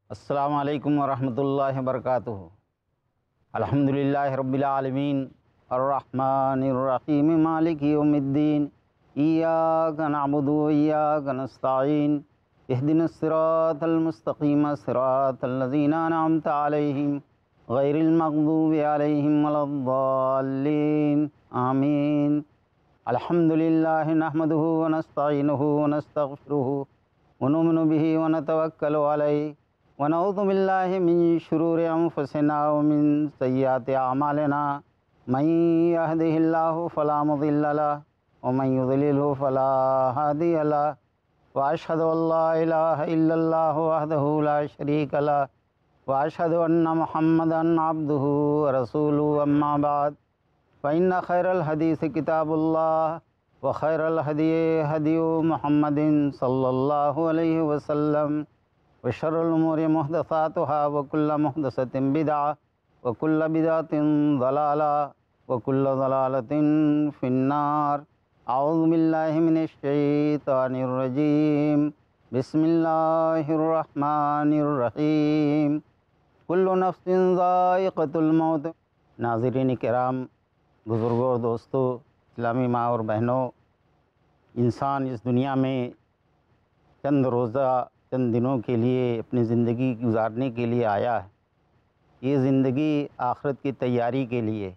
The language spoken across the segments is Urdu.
السلام علیکم ورحمۃ اللہ وبرکاتہ۔ الحمدللہ رب العالمین الرحمن الرحیم مالک یوم الدین، ایاک نعبد و ایاک نستعین، اہدنا الصراط المستقیم صراط الذین انعمت علیہم غیر المغضوب علیہم ولا الضالین، آمین۔ الحمدللہ نحمدہ ونستعینہ ونستغفرہ ونؤمن بہ ونتوکل علیہ ونعوذ باللہ من شرور انفسنا ومن سیئات اعمالنا، من یہدہ اللہ فلا مضل لہ ومن یضللہ فلا ہادی لہ، واشہد ان لا الہ الا اللہ وحدہ لا شریک لہ، واشہد ان محمدا عبدہ ورسولہ، اما بعد فإن خیر الحدیث کتاب اللہ وخیر الہدی ہدی محمد صلی اللہ علیہ وسلم، وشر الامور محدثاتها وكل محدثة بدعة وكل بدعة ضلالة وكل ضلالة في النار۔ اعوذ باللہ من الشیطان الرجیم، بسم اللہ الرحمن الرحیم، کل نفس ذائقۃ الموت۔ ناظرین کرام، بزرگوں اور دوستوں، اسلامی ماں اور بہنوں، انسان اس دنیا میں چند روزہ چند دنوں کے لیے اپنی زندگی گزارنے کے لیے آیا ہے۔ یہ زندگی آخرت کی تیاری کے لیے،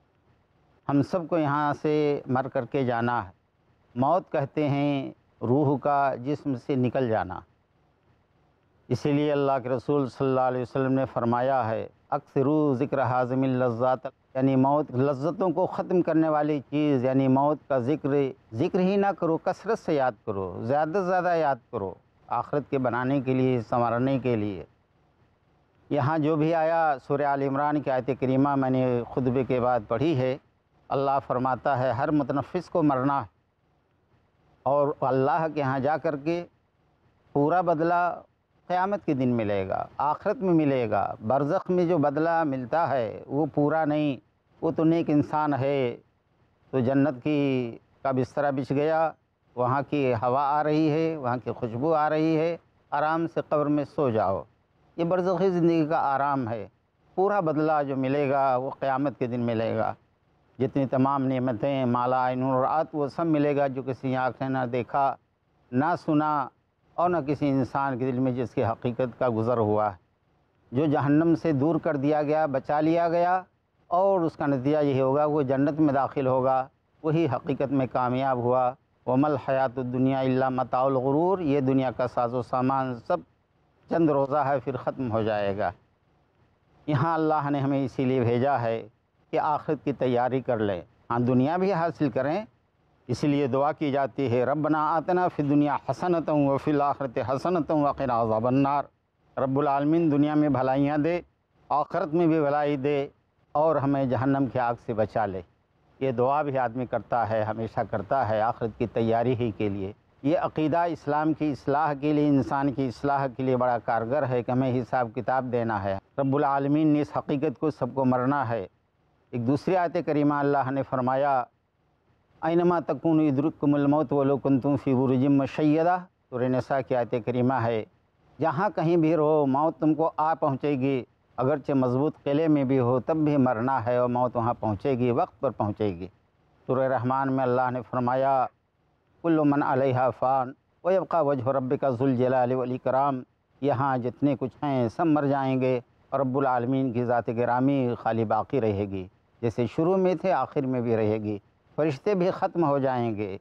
ہم سب کو یہاں سے مر کر کے جانا ہے۔ موت کہتے ہیں روح کا جسم سے نکل جانا، اسی لیے اللہ کے رسول صلی اللہ علیہ وسلم نے فرمایا ہے اکثروا ذکر حازم اللذات، یعنی موت لذتوں کو ختم کرنے والی چیز، یعنی موت کا ذکر ہی نہ کرو، کثرت سے یاد کرو، زیادہ سے زیادہ یاد کرو، آخرت کے بنانے کے لیے، سنوارنے کے لیے۔ یہاں جو بھی آیا سورہ آل عمران کی آیت کریمہ میں نے خطبے کے بعد پڑھی ہے، اللہ فرماتا ہے ہر متنفس کو مرنا ہے، اور اللہ کے ہاں جا کر کے پورا بدلہ قیامت کے دن ملے گا، آخرت میں ملے گا۔ برزخ میں جو بدلہ ملتا ہے وہ پورا نہیں، وہ تو نیک انسان ہے تو جنت کا بستر بچھ گیا، وہاں کی ہوا آ رہی ہے، وہاں کی خوشبو آ رہی ہے، آرام سے قبر میں سو جاؤ۔ یہ برزخی زندگی کا آرام ہے۔ پورا بدلہ جو ملے گا وہ قیامت کے دن ملے گا۔ جتنی تمام نعمتیں مالا عین رأت، وہ سب ملے گا جو کسی آنکھ نے نہ دیکھا، نہ سنا، اور نہ کسی انسان کے دل میں جس کی حقیقت کا گزر ہوا ہے۔ جو جہنم سے دور کر دیا گیا، بچا لیا گیا، اور اس کا نتیجہ یہی ہوگا وہ جنت میں داخل ہوگا، وہی حقیقت میں کامیاب ہوا۔ وَمَا الْحَيَاةُ الدُّنْيَا إِلَّا مَتَاعُ الْغُرُورِ، یہ دنیا کا ساز و سامان سب چند روزہ ہے، پھر ختم ہو جائے گا۔ یہاں اللہ نے ہمیں اسی لیے بھیجا ہے کہ آخرت کی تیاری کر لیں، ہاں دنیا بھی حاصل کریں۔ اسی لیے دعا کی جاتی ہے ربنا آتنا فی الدنیا حسنۃ وفی الآخرۃ حسنۃ وقنا عذاب النار۔ رب العالمین دنیا میں بھلائیاں دے، آخرت میں بھی بھلائی دے، اور ہمیں جہنم کی آگ سے بچا لے۔ یہ دعا بھی آدمی کرتا ہے، ہمیشہ کرتا ہے، آخرت کی تیاری ہی کے لیے۔ یہ عقیدہ اسلام کی اصلاح کے لیے، انسان کی اصلاح کے لیے بڑا کارگر ہے کہ ہمیں حساب کتاب دینا ہے۔ رب العالمین نے اس حقیقت کو سب کو مرنا ہے۔ ایک دوسری آیت کریمہ اللہ نے فرمایا اینما تکونوا یدرککم الموت ولو کنتم فی برج مشیدہ، سورہ نساء کی آیت کریمہ ہے۔ جہاں کہیں بھی رہو موت تم کو آ پہنچے گی، اگرچہ مضبوط قلعے میں بھی ہو تب بھی مرنا ہے، اور موت وہاں پہنچے گی، وقت پر پہنچے گی۔ سورہ رحمان میں اللہ نے فرمایا کل من علیہا فان ویبقی وجہ ربک ذو الجلال والاکرام، یہاں جتنے کچھ ہیں سب مر جائیں گے، اور رب العالمین کی ذات گرامی خالی باقی رہے گی، جیسے شروع میں تھے آخر میں بھی رہے گی۔ فرشتے بھی ختم ہو جائیں گے،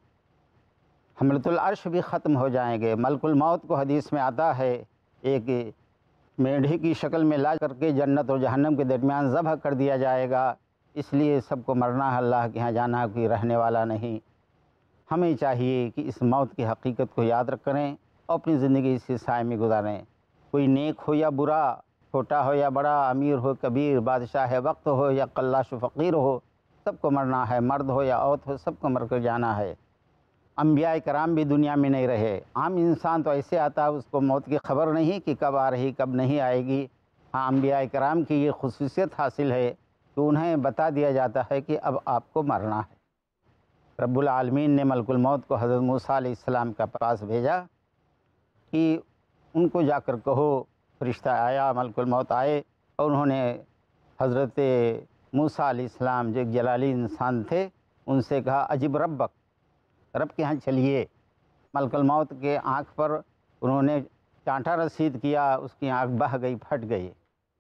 حملۃ العرش بھی ختم ہو جائیں گے۔ ملک الموت کو حدیث میں آتا ہے ایک میڈھی کی شکل میں لا کر کے جنت اور جہنم کے درمیان ذبح کر دیا جائے گا۔ اس لیے سب کو مرنا ہے، اللہ کے ہاں جانا کوئی رہنے والا نہیں۔ ہمیں چاہیے کہ اس موت کی حقیقت کو یاد کریں اور اپنی زندگی اسی سائے میں گزاریں۔ کوئی نیک ہو یا برا، چھوٹا ہو یا بڑا، امیر ہو کبیر، بادشاہ وقت ہو یا قلاش و فقیر ہو، سب کو مرنا ہے، مرد ہو یا عورت ہو، سب کو مر کر جانا ہے۔ انبیاء کرام بھی دنیا میں نہیں رہے، عام انسان تو ایسے آتا ہے اس کو موت کی خبر نہیں کہ کب آ رہی کب نہیں آئے گی۔ ہاں انبیاء کرام کی یہ خصوصیت حاصل ہے کہ انہیں بتا دیا جاتا ہے کہ اب آپ کو مرنا ہے۔ رب العالمین نے ملک الموت کو حضرت موسیٰ علیہ السلام کا پاس بھیجا کہ ان کو جا کر کہو فرشتہ آیا، ملک الموت آئے اور انہوں نے حضرت موسیٰ علیہ السلام جو ایک جلالی انسان تھے ان سے کہا عجب ربک، رب کے ہاں چلیے۔ ملک الموت کے آنکھ پر انہوں نے چانٹا رسید کیا، اس کی آنکھ بہہ گئی، پھٹ گئی۔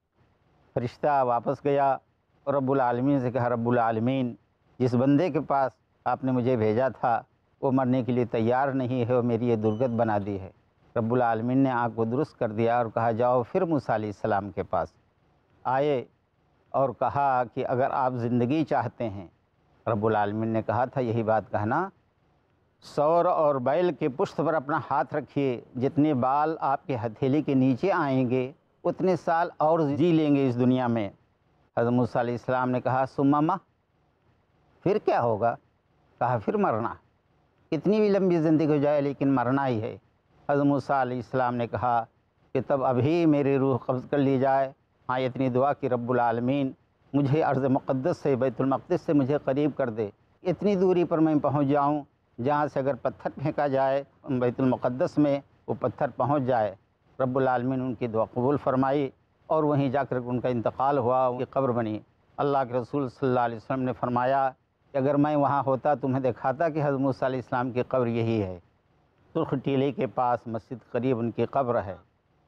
فرشتہ واپس گیا اور رب العالمین سے کہا رب العالمین جس بندے کے پاس آپ نے مجھے بھیجا تھا وہ مرنے کے لیے تیار نہیں ہے اور میری یہ درگت بنا دی ہے۔ رب العالمین نے آنکھ کو درست کر دیا اور کہا جاؤ پھر موسیٰ علیہ السلام کے پاس آئے اور کہا کہ اگر آپ زندگی چاہتے ہیں، رب العالمین نے کہا تھا یہی بات کہنا، سور اور بیل کے پشت پر اپنا ہاتھ رکھیے، جتنے بال آپ کے ہتھیلی کے نیچے آئیں گے اتنے سال اور جی لیں گے اس دنیا میں۔ حضرت موسیٰ علیہ السلام نے کہا ثم پھر کیا ہوگا؟ کہا پھر مرنا، کتنی بھی لمبی زندگی ہو جائے لیکن مرنا ہی ہے۔ حضرت موسیٰ علیہ السلام نے کہا کہ تب ابھی میری روح قبض کر لی جائے۔ ہاں اتنی دعا کہ رب العالمین مجھے ارض مقدس سے، بیت المقدس سے مجھے قریب کر دے، اتنی دوری پر میں پہنچ جاؤں جہاں سے اگر پتھر پھینکا جائے بیت المقدس میں وہ پتھر پہنچ جائے۔ رب العالمین ان کی دعا قبول فرمائی اور وہیں جا کر ان کا انتقال ہوا، ان کی قبر بنی۔ اللہ کے رسول صلی اللہ علیہ وسلم نے فرمایا کہ اگر میں وہاں ہوتا تمہیں دکھاتا کہ حضرت موسیٰ علیہ السلام کی قبر یہی ہے، سرخ ٹیلے کے پاس مسجد قریب ان کی قبر ہے۔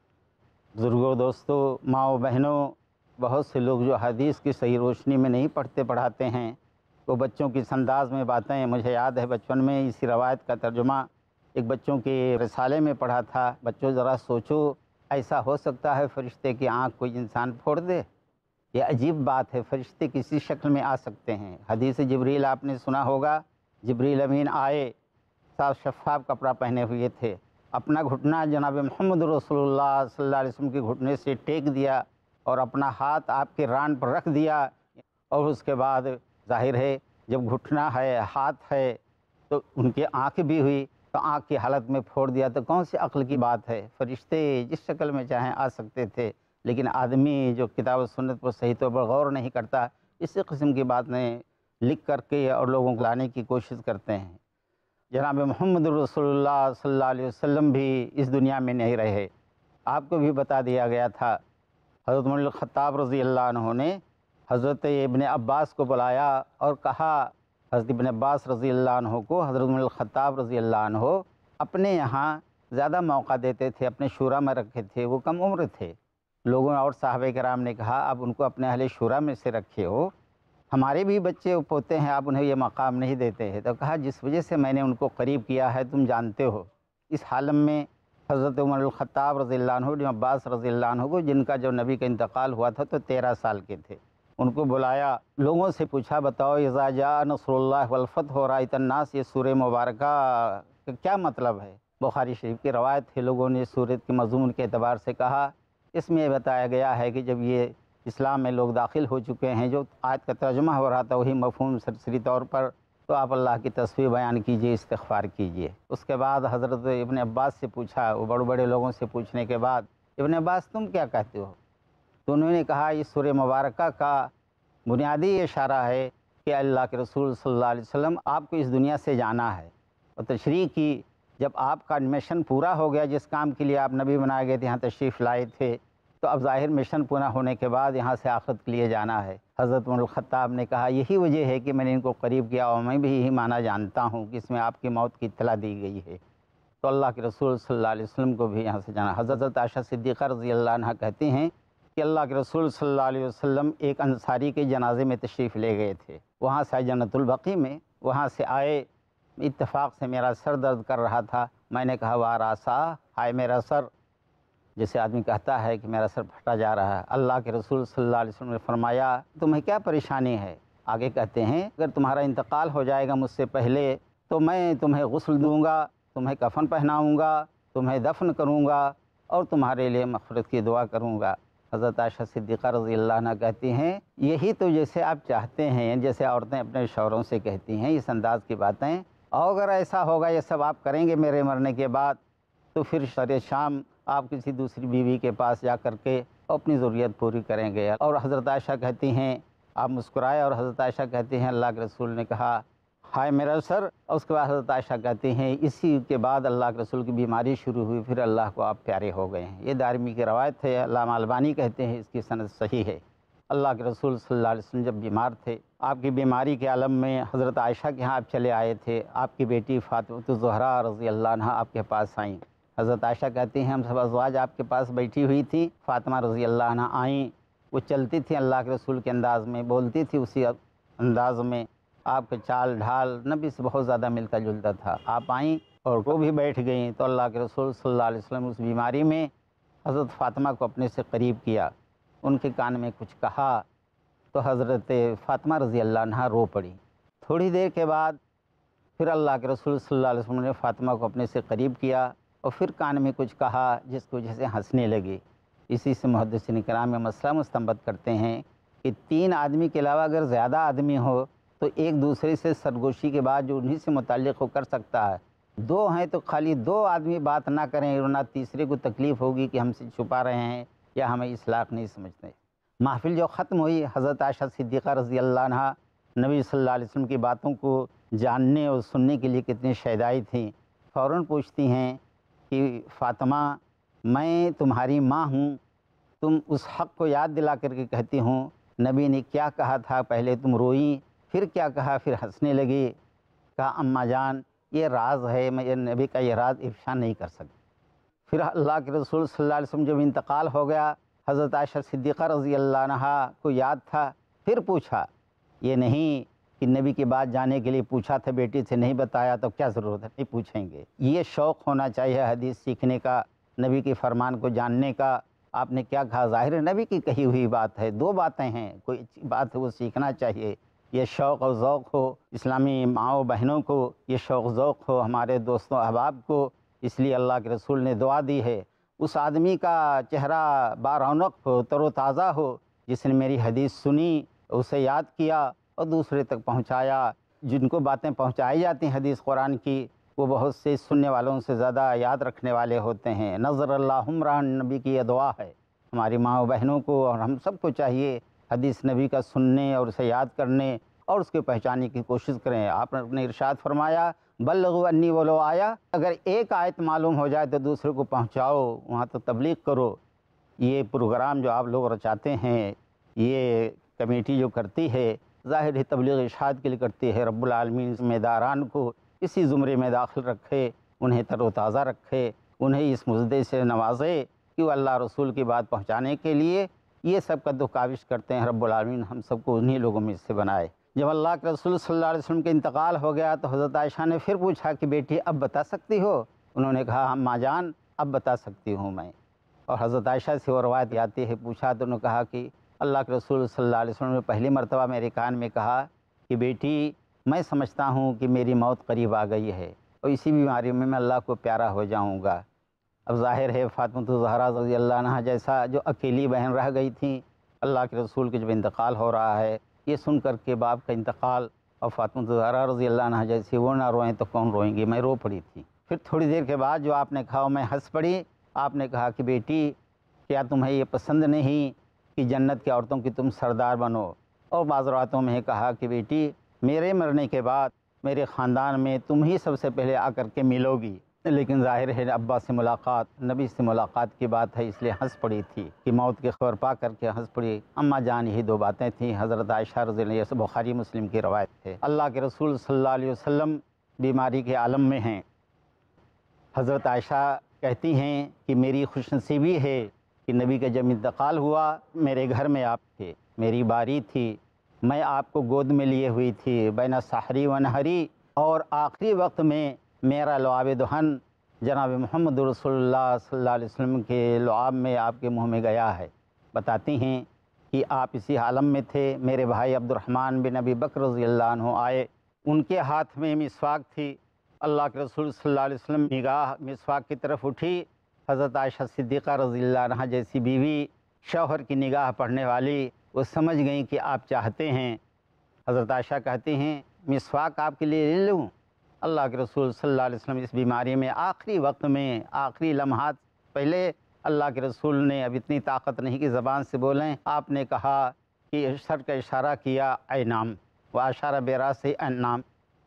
بزرگوں، دوستوں، ماؤں، بہنوں، بہت سے لوگ جو حدیث کی صحیح روشنی میں نہیں پڑھتے پڑھاتے ہیں، وہ بچوں کی اس انداز میں باتیں، مجھے یاد ہے بچپن میں اسی روایت کا ترجمہ ایک بچوں کے رسالے میں پڑھا تھا۔ بچوں ذرا سوچو، ایسا ہو سکتا ہے فرشتے کی آنکھ کوئی انسان پھوڑ دے؟ یہ عجیب بات ہے، فرشتے کسی شکل میں آ سکتے ہیں۔ حدیث جبریل آپ نے سنا ہوگا، جبریل امین آئے، صاف شفاف کپڑا پہنے ہوئے تھے، اپنا گھٹنا جناب محمد رسول اللہ صلی اللہ علیہ وسلم کے گھٹنے سے ٹیک دیا اور اپنا ہاتھ آپ کے ران پر رکھ دیا، اور اس کے بعد ظاہر ہے جب گھٹنا ہے، ہاتھ ہے، تو ان کی آنکھ بھی ہوئی، تو آنکھ کی حالت میں پھوڑ دیا، تو کون سی عقل کی بات ہے؟ فرشتے جس شکل میں چاہیں آ سکتے تھے، لیکن آدمی جو کتاب و سنت پر صحیح طور پر غور نہیں کرتا، اسی قسم کی باتیں لکھ کر کے اور لوگوں کو لانے کی کوشش کرتے ہیں۔ جناب محمد رسول اللہ صلی اللہ علیہ وسلم بھی اس دنیا میں نہیں رہے، آپ کو بھی بتا دیا گیا تھا۔ حضرت عمر الخطاب رضی اللہ عنہ نے حضرت ابن عباس کو بلایا اور کہا، حضرت ابن عباس رضی اللہ عنہ کو حضرت عمر الخطاب رضی اللہ عنہ اپنے یہاں زیادہ موقع دیتے تھے، اپنے شورا میں رکھے تھے، وہ کم عمر تھے۔ لوگوں اور صحابہ کرام نے کہا آپ ان کو اپنے اہل شورا میں سے رکھے ہو، ہمارے بھی بچے پوتے ہیں، آپ انہیں یہ مقام نہیں دیتے ہیں۔ تو کہا جس وجہ سے میں نے ان کو قریب کیا ہے تم جانتے ہو۔ اس حالم میں حضرت عمر الخطاب رضی اللہ عنہ، ابن عباس رضی اللہ عنہ کو، جن کا جو نبی کا انتقال ہوا تھا تو 13 سال کے تھے، ان کو بلایا، لوگوں سے پوچھا بتاؤ اذا جاء نصر اللہ والفتح ورأیت الناس، یہ سورہ مبارکہ کا کیا مطلب ہے؟ بخاری شریف کی روایت ہے، لوگوں نے سورت کے مضمون کے اعتبار سے کہا اس میں یہ بتایا گیا ہے کہ جب یہ اسلام میں لوگ داخل ہو چکے ہیں، جو آیت کا ترجمہ ہو رہا تھا وہی مفہوم سرسری طور پر، تو آپ اللہ کی تسبیح بیان کیجئے، استغفار کیجئے۔ اس کے بعد حضرت ابن عباس سے پوچھا، وہ بڑے بڑے لوگوں سے پوچھنے کے بعد ابن عباس تم کیا کہتے ہو؟ تو انہوں نے کہا اس سورہ مبارکہ کا بنیادی اشارہ ہے کہ اللہ کے رسول صلی اللہ علیہ وسلم آپ کو اس دنیا سے جانا ہے، اور تشریح کی جب آپ کا مشن پورا ہو گیا، جس کام کے لیے آپ نبی بنائے گئے تھے، یہاں تشریف لائے تھے، تو اب ظاہر مشن پورا ہونے کے بعد یہاں سے آخرت کے لیے جانا ہے۔ حضرت عمر الخطاب نے کہا یہی وجہ ہے کہ میں نے ان کو قریب کیا، اور میں بھی یہی معنی جانتا ہوں کہ اس میں آپ کی موت کی اطلاع دی گئی ہے، تو اللہ کے رسول صلی اللہ علیہ وسلم کو بھی یہاں سے جانا۔ حضرت عائشہ صدیقہ رضی اللہ عنہ کہتے ہیں کہ اللہ کے رسول صلی اللہ علیہ وسلم ایک انصاری کے جنازے میں تشریف لے گئے تھے، وہاں سے جنت البقیع میں، وہاں سے آئے، اتفاق سے میرا سر درد کر رہا تھا، میں نے کہا واراسا، ہائے میرا سر، جیسے آدمی کہتا ہے کہ میرا سر پھٹا جا رہا ہے۔ اللہ کے رسول صلی اللہ علیہ وسلم نے فرمایا تمہیں کیا پریشانی ہے؟ آگے کہتے ہیں اگر تمہارا انتقال ہو جائے گا مجھ سے پہلے تو میں تمہیں غسل دوں گا، تمہیں کفن پہناؤں گا، تمہیں دفن کروں گا اور تمہارے لیے مغفرت کی دعا کروں گا۔ حضرت عائشہ صدیقہ رضی اللہ عنہ کہتی ہیں یہی تو جیسے آپ چاہتے ہیں، جیسے عورتیں اپنے شوہروں سے کہتی ہیں اس انداز کی باتیں، اور اگر ایسا ہوگا یہ سب آپ کریں گے میرے مرنے کے بعد، تو پھر شر شام آپ کسی دوسری بیوی کے پاس جا کر کے اپنی ضروریت پوری کریں گے۔ اور حضرت عائشہ کہتی ہیں، آپ مسکرائے، اور حضرت عائشہ کہتی ہیں اللہ کے رسول نے کہا ہائے میرا سر۔ اور اس کے بعد حضرت عائشہ کہتے ہیں اسی کے بعد اللہ کے رسول کی بیماری شروع ہوئی، پھر اللہ کو آپ پیارے ہو گئے ہیں۔ یہ دارمی کی روایت ہے، علامہ البانی کہتے ہیں اس کی سند صحیح ہے۔ اللہ کے رسول صلی اللہ علیہ وسلم جب بیمار تھے، آپ کی بیماری کے عالم میں حضرت عائشہ کے ہاں آپ چلے آئے تھے۔ آپ کی بیٹی فاطمہ الزہرا رضی اللہ عنہا آپ کے پاس آئیں۔ حضرت عائشہ کہتی ہیں ہم سب ازواج آپ کے پاس بیٹھی ہوئی تھی، فاطمہ رضی اللہ عنہا آئیں، وہ چلتی تھی اللہ کے رسول کے انداز میں، بولتی تھی اسی انداز میں، آپ کے چال ڈھال نبی سے بہت زیادہ ملتا جلتا تھا۔ آپ آئیں اور وہ بھی بیٹھ گئیں تو اللہ کے رسول صلی اللہ علیہ وسلم اس بیماری میں حضرت فاطمہ کو اپنے سے قریب کیا، ان کے کان میں کچھ کہا تو حضرت فاطمہ رضی اللہ عنہا رو پڑی۔ تھوڑی دیر کے بعد پھر اللہ کے رسول صلی اللہ علیہ وسلم نے فاطمہ کو اپنے سے قریب کیا اور پھر کان میں کچھ کہا جس کی وجہ سے ہنسنے لگی۔ اسی سے محدثین کرام میں مسئلہ مستنبط کرتے ہیں کہ 3 آدمی کے علاوہ اگر زیادہ آدمی ہو تو ایک دوسرے سے سرگوشی کے بعد جو انہی سے متعلق ہو کر سکتا ہے۔ 2 ہیں تو خالی 2 آدمی بات نہ کریں ورنہ تیسرے کو تکلیف ہوگی کہ ہم سے چھپا رہے ہیں یا ہمیں اصلاح نہیں سمجھتے۔ محفل جو ختم ہوئی، حضرت عائشہ صدیقہ رضی اللہ عنہا نبی صلی اللہ علیہ وسلم کی باتوں کو جاننے اور سننے کے لیے کتنی شیدائی تھیں۔ فوراً پوچھتی ہیں کہ فاطمہ میں تمہاری ماں ہوں، تم اس حق کو یاد دلا کر کے کہتی ہوں نبی نے کیا کہا تھا، پہلے تم روئیں پھر کیا کہا، پھر ہنسنے لگی۔ کہا اماں جان یہ راز ہے، میں یہ نبی کا یہ راز افشا نہیں کر سکتی۔ پھر اللہ کے رسول صلی اللہ علیہ وسلم جب انتقال ہو گیا، حضرت عائشہ صدیقہ رضی اللہ عنہا کو یاد تھا، پھر پوچھا، یہ نہیں کہ نبی کی بات جاننے کے لیے پوچھا تھا بیٹی سے نہیں بتایا تو کیا ضرورت ہے، نہیں پوچھیں گے۔ یہ شوق ہونا چاہیے حدیث سیکھنے کا، نبی کے فرمان کو جاننے کا۔ آپ نے کیا کہا ظاہر ہے نبی کی کہی ہوئی بات ہے، 2 باتیں ہیں، کوئی اچھی بات ہے وہ سیکھنا چاہیے۔ یہ شوق اور ذوق ہو اسلامی ماؤں بہنوں کو، یہ شوق ذوق ہو ہمارے دوستوں احباب کو، اس لیے اللہ کے رسول نے دعا دی ہے اس آدمی کا چہرہ بارونق ہو، تر و تازہ ہو جس نے میری حدیث سنی، اسے یاد کیا اور دوسرے تک پہنچایا۔ جن کو باتیں پہنچائی جاتی ہیں حدیث قرآن کی، وہ بہت سے سننے والوں سے زیادہ یاد رکھنے والے ہوتے ہیں۔ نظر اللہ عمران نبی کی یہ دعا ہے ہماری ماں و بہنوں کو اور ہم سب کو چاہیے حدیث نبی کا سننے اور اسے یاد کرنے اور اس کے پہچانے کی کوشش کریں۔ آپ نے ارشاد فرمایا بلغوا انی ولو آیا، اگر ایک آیت معلوم ہو جائے تو دوسرے کو پہنچاؤ، وہاں تو تبلیغ کرو۔ یہ پروگرام جو آپ لوگ رچاتے ہیں، یہ کمیٹی جو کرتی ہے، ظاہر ہے تبلیغ ارشاد کے لیے کرتی ہے۔ رب العالمین ذمہ داران کو اسی زمرے میں داخل رکھے، انہیں تر و تازہ رکھے، انہیں اس مزدے سے نوازے کہ وہ اللہ رسول کی بات پہنچانے کے لیے یہ سب قد و کاوش کرتے ہیں۔ رب العالمین ہم سب کو انہی لوگوں میں سے بنائے۔ جب اللہ کے رسول صلی اللہ علیہ وسلم کا انتقال ہو گیا تو حضرت عائشہ نے پھر پوچھا کہ بیٹی اب بتا سکتی ہو؟ انہوں نے کہا اماں جان اب بتا سکتی ہوں میں۔ اور حضرت عائشہ سے وہ روایت آتی ہے، پوچھا تو انہوں نے کہا کہ اللہ کے رسول صلی اللہ علیہ وسلم نے پہلی مرتبہ میرے کان میں کہا کہ بیٹی میں سمجھتا ہوں کہ میری موت قریب آ گئی ہے اور اسی بیماری میں اللہ کو پیارا ہو جاؤں گا۔ اب ظاہر ہے فاطمہ الزہرا رضی اللہ عنہا جیسا جو اکیلی بہن رہ گئی تھیں، اللہ کے رسول کے جب انتقال ہو رہا ہے یہ سن کر کے باپ کا انتقال، اور فاطمہ الزہرا رضی اللہ عنہا جیسی وہ نہ روئیں تو کون روئیں گی، میں رو پڑی تھی۔ پھر تھوڑی دیر کے بعد جو آپ نے کہا میں ہنس پڑی۔ آپ نے کہا کہ بیٹی کیا تمہیں یہ پسند نہیں کہ جنت کی عورتوں کی تم سردار بنو؟ اور بعض روایتوں میں کہا کہ بیٹی میرے مرنے کے بعد میرے خاندان میں تم ہی سب سے پہلے آ کر کے ملو گی۔ لیکن ظاہر ہے ابا سے ملاقات، نبی سے ملاقات کی بات ہے، اس لیے ہنس پڑی تھی کہ موت کی خبر پا کر کے ہنس پڑی۔ اماں جان یہی 2 باتیں تھیں۔ حضرت عائشہ رضی اللہ عنہا، بخاری مسلم کی روایت ہے۔ اللہ کے رسول صلی اللہ علیہ وسلم بیماری کے عالم میں ہیں۔ حضرت عائشہ کہتی ہیں کہ میری خوش نصیبی ہے کہ نبی کا جب انتقال ہوا میرے گھر میں آپ تھے، میری باری تھی، میں آپ کو گود میں لیے ہوئی تھی بین سحری و نہری، اور آخری وقت میں میرا لعاب دہن جناب محمد رسول اللہ صلی اللہ علیہ وسلم کے لعاب میں آپ کے منہ میں گیا ہے۔ بتاتی ہیں کہ آپ اسی عالم میں تھے، میرے بھائی عبد الرحمن بن ابی بکر رضی اللہ عنہ آئے، ان کے ہاتھ میں مسواک تھی۔ اللہ کے رسول صلی اللہ علیہ وسلم نگاہ مسواک کی طرف اٹھی، حضرت عائشہ صدیقہ رضی اللہ عنہا جیسی بیوی، شوہر کی نگاہ پڑھنے والی، وہ سمجھ گئیں کہ آپ چاہتے ہیں۔ حضرت عائشہ کہتی ہیں مسواک آپ کے لیے لے لوں؟ اللہ کے رسول صلی اللہ علیہ وسلم اس بیماری میں آخری وقت میں، آخری لمحات پہلے اللہ کے رسول نے اب اتنی طاقت نہیں کہ زبان سے بولیں، آپ نے کہا کہ سر کا اشارہ کیا اے نام و اشارہ براسہ اے نام،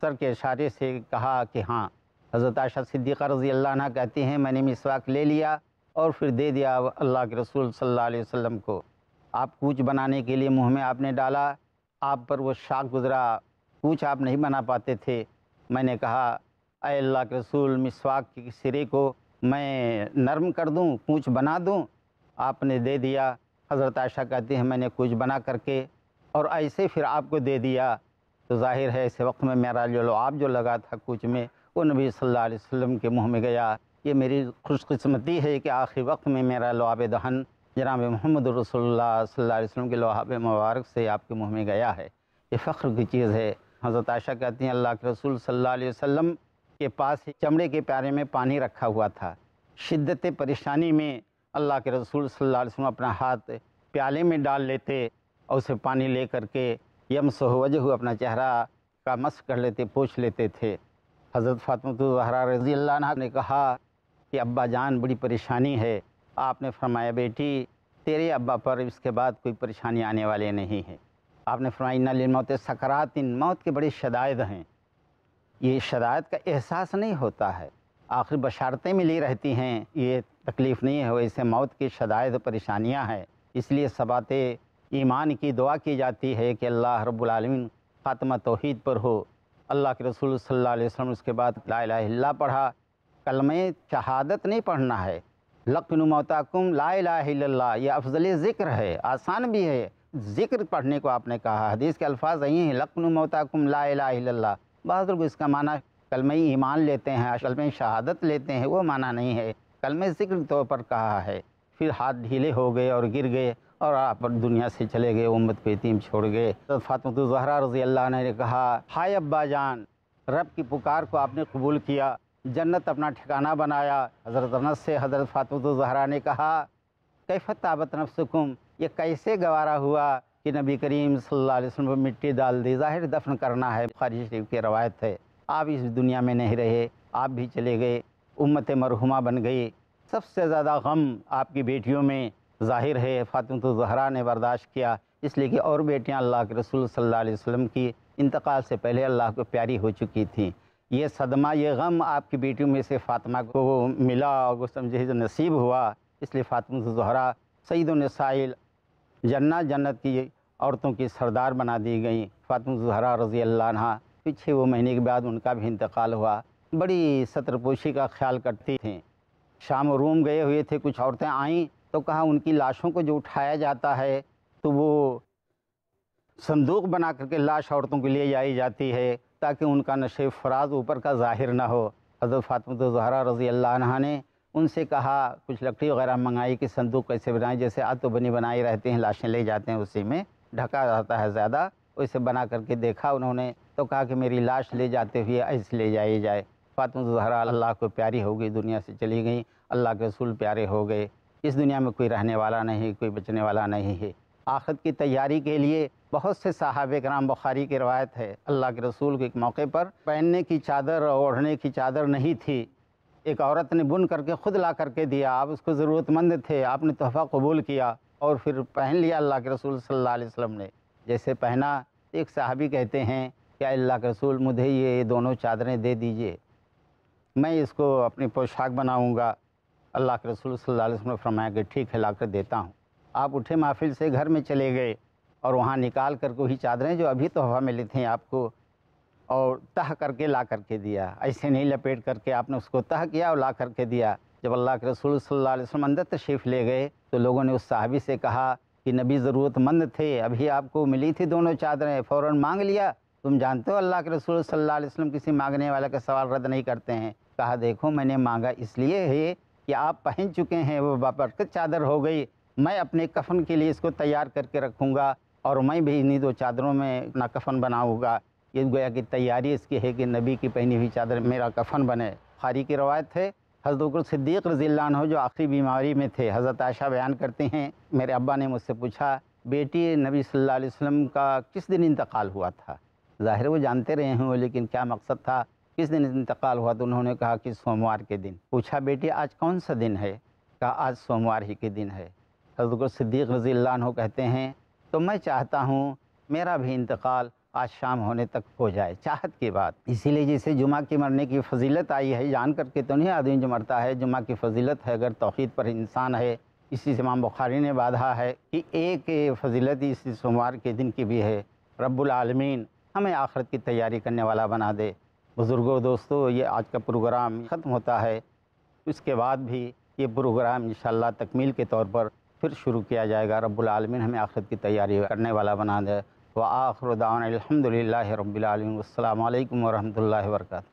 سر کے اشارے سے کہا کہ ہاں۔ حضرت عائشہ صدیقہ رضی اللہ عنہ کہتی ہیں میں نے مسواک لے لیا اور پھر دے دیا اللہ کے رسول صلی اللہ علیہ وسلم کو۔ آپ کوچ بنانے کے لیے منہ میں آپ نے ڈالا، آپ پر وہ شاک گزرا، کوچ آپ نہیں بنا پاتے تھے۔ میں نے کہا اے اللہ کے رسول، مسواک کے سرے کو میں نرم کر دوں، کوچ بنا دوں؟ آپ نے دے دیا۔ حضرت عائشہ کہتی ہیں میں نے کوچ بنا کر کے اور ایسے پھر آپ کو دے دیا، تو ظاہر ہے ایسے وقت میں میرا جو لعاب جو لگا تھا کوچ میں وہ نبی صلی اللہ علیہ وسلم کے منہ میں گیا۔ یہ میری خوش قسمتی ہے کہ آخری وقت میں میرا لعاب دہن جناب محمد رسول اللہ صلی اللہ علیہ وسلم کے لعاب مبارک سے آپ کے منہ میں گیا ہے۔ یہ فخر کی چیز ہے۔ حضرت عائشہ کہتی ہیں اللہ کے رسول صلی اللہ علیہ وسلم کے پاس چمڑے کے پیالے میں پانی رکھا ہوا تھا۔ شدت پریشانی میں اللہ کے رسول صلی اللہ علیہ وسلم اپنا ہاتھ پیالے میں ڈال لیتے اور اسے پانی لے کر کے یمسح وجہ اپنا چہرہ کا مسح کر لیتے، پوچھ لیتے تھے۔ حضرت فاطمہ الزہرا رضی اللہ عنہ نے کہا کہ ابا جان بڑی پریشانی ہے۔ آپ نے فرمایا بیٹی تیرے ابا پر اس کے بعد کوئی پریشانی آنے والے نہیں ہے۔ آپ نے فرمایا ان للموت سکرات، موت کے بڑے شدائد ہیں۔ یہ شدائد کا احساس نہیں ہوتا ہے، آخر بشارتیں ملی رہتی ہیں، یہ تکلیف نہیں ہے، ویسے موت کی شدائد پریشانیاں ہیں۔ اس لیے ثبات ایمان کی دعا کی جاتی ہے کہ اللہ رب العالمین خاتمہ توحید پر ہو۔ اللہ کے رسول صلی اللہ علیہ وسلم اس کے بعد لا الہ الا اللہ پڑھا۔ کلمہ شہادت نہیں پڑھنا ہے، لقنوا موتاکم لا الہ الا اللہ، یہ افضل ذکر ہے، آسان بھی ہے۔ ذکر پڑھنے کو آپ نے کہا، حدیث کے الفاظ یہی ہیں لقنوا موتاکم لا الہ الا اللہ۔ بعض لوگ اس کا معنی کلمہ ایمان لیتے ہیں، کلمہ شہادت لیتے ہیں، وہ معنی نہیں ہے، کلمہ ذکر کے طور پر کہا ہے۔ پھر ہاتھ ڈھیلے ہو گئے اور گر گئے اور آپ دنیا سے چلے گئے، امت کو یتیم چھوڑ گئے۔ حضرت فاطمہ الزہرا رضی اللہ عنہ نے کہا ہائے ابا جان، رب کی پکار کو آپ نے قبول کیا، جنت اپنا ٹھکانہ بنایا۔ حضرت انس سے حضرت فاطمہ الزہرا نے کہا کیف طابت نفسکم، یہ کیسے گوارا ہوا کہ نبی کریم صلی اللہ علیہ وسلم پر مٹی ڈال دی، ظاہر دفن کرنا ہے، بخاری شریف کی روایت ہے۔ آپ اس دنیا میں نہیں رہے، آپ بھی چلے گئے، امت مرحومہ بن گئی۔ سب سے زیادہ غم آپ کی بیٹیوں میں ظاہر ہے، فاطمہ الزہرا نے برداشت کیا، اس لیے کہ اور بیٹیاں اللہ کے رسول صلی اللہ علیہ وسلم کی انتقال سے پہلے اللہ کو پیاری ہو چکی تھیں۔ یہ صدمہ، یہ غم آپ کی بیٹیوں میں سے فاطمہ کو ملا اور وہ سمجھے جو نصیب ہوا، اس لیے فاطمہ الزہرا سید النساء جنت کی عورتوں کی سردار بنا دی گئیں۔ فاطمہ الزہرا رضی اللہ عنہ پچھے وہ مہینے کے بعد ان کا بھی انتقال ہوا۔ بڑی ستر پوشی کا خیال کرتی تھیں۔ شام و روم گئے ہوئے تھے، کچھ عورتیں آئیں تو کہا ان کی لاشوں کو جو اٹھایا جاتا ہے تو وہ صندوق بنا کر کے لاش عورتوں کے لیے جائی جاتی ہے تاکہ ان کا نشیب فراز اوپر کا ظاہر نہ ہو۔ حضرت فاطمہ الزہرا رضی اللہ عنہ نے ان سے کہا، کچھ لکڑی وغیرہ منگائی کہ صندوق کیسے بنائیں، جیسے آتو بنی بنائی رہتے ہیں، لاشیں لے جاتے ہیں اسی میں ڈھکا رہتا ہے زیادہ، اسے بنا کر کے دیکھا انہوں نے تو کہا کہ میری لاش لے جاتے ہوئے ایسے لے جائی جائے۔ فاطمہ الزہرا اللہ کو پیاری ہو گئی، دنیا سے چلی گئیں، اللہ کے رسول پیارے ہو گئے۔ اس دنیا میں کوئی رہنے والا نہیں، کوئی بچنے والا نہیں ہے۔ آخرت کی تیاری کے لیے بہت سے صحابہ کرام، بخاری کی روایت ہے، اللہ کے رسول کے ایک موقع پر پہننے کی چادر اور اوڑھنے کی چادر نہیں تھی، ایک عورت نے بن کر کے خود لا کر کے دیا، آپ اس کو ضرورت مند تھے، آپ نے تحفہ قبول کیا اور پھر پہن لیا اللہ کے رسول صلی اللہ علیہ وسلم نے۔ جیسے پہنا، ایک صحابی کہتے ہیں کہ اللہ کے رسول مجھے یہ دونوں چادریں دے دیجئے، میں اس کو اپنی پوشاک بناؤں گا۔ اللہ کے رسول صلی اللہ علیہ وسلم نے فرمایا کہ ٹھیک ہے، لا کر دیتا ہوں۔ آپ اٹھے محفل سے گھر میں چلے گئے اور وہاں نکال کر کے وہی چادریں جو ابھی تحفہ ملی تھیں آپ کو، اور تہ کر کے لا کر کے دیا، ایسے نہیں لپیٹ کر کے آپ نے اس کو تہ کیا اور لا کر کے دیا۔ جب اللہ کے رسول صلی اللہ علیہ وسلم اندر تشریف لے گئے تو لوگوں نے اس صحابی سے کہا کہ نبی ضرورت مند تھے، ابھی آپ کو ملی تھی دونوں چادریں، فوراً مانگ لیا۔ تم جانتے ہو اللہ کے رسول صلی اللہ علیہ وسلم کسی مانگنے والے کا سوال رد نہیں کرتے ہیں۔ کہا دیکھو میں نے مانگا اس لیے ہے کہ آپ پہن چکے ہیں، وہ بابرکت چادر ہو گئی، میں اپنے کفن کے لیے اس کو تیار کر کے رکھوں گا اور میں بھی انہی دو چادروں میں اپنا کفن بناؤں گا۔ یہ گویا کہ تیاری اس کی ہے کہ نبی کی پہنی ہوئی چادر میرا کفن بنے۔ بخاری کی روایت ہے، حضرت بکر صدیق رضی اللہ عنہ جو آخری بیماری میں تھے، حضرت عائشہ بیان کرتے ہیں میرے ابا نے مجھ سے پوچھا بیٹی نبی صلی اللہ علیہ وسلم کا کس دن انتقال ہوا تھا؟ ظاہر وہ جانتے رہے ہوں، لیکن کیا مقصد تھا، کس دن انتقال ہوا؟ تو انہوں نے کہا کہ سوموار کے دن۔ پوچھا بیٹی آج کون سا دن ہے؟ کہا آج سوموار ہی کے دن ہے۔ حضرت بکر صدیق رضی اللہ عنہ کہتے ہیں تو میں چاہتا ہوں میرا بھی انتقال آج شام ہونے تک ہو جائے چاہت کے بعد۔ اسی لیے جیسے جمعہ کی مرنے کی فضیلت آئی ہے، جان کر کے تو نہیں آدمی جو مرتا ہے، جمعہ کی فضیلت ہے، اگر توحید پر انسان ہے، اسی سے امام بخاری نے باندھا ہے کہ ایک فضیلت اس سوموار کے دن کی بھی ہے۔ رب العالمین ہمیں آخرت کی تیاری کرنے والا بنا دے۔ بزرگوں دوستو، یہ آج کا پروگرام ختم ہوتا ہے، اس کے بعد بھی یہ پروگرام انشاءاللہ تکمیل کے طور پر پھر شروع کیا جائے گا۔ رب العالمین ہمیں آخرت کی تیاری کرنے والا بنا دے۔ وآخر دعوانا الحمدللہ رب العالمین۔ والسلام علیکم ورحمۃ اللہ وبرکاتہ۔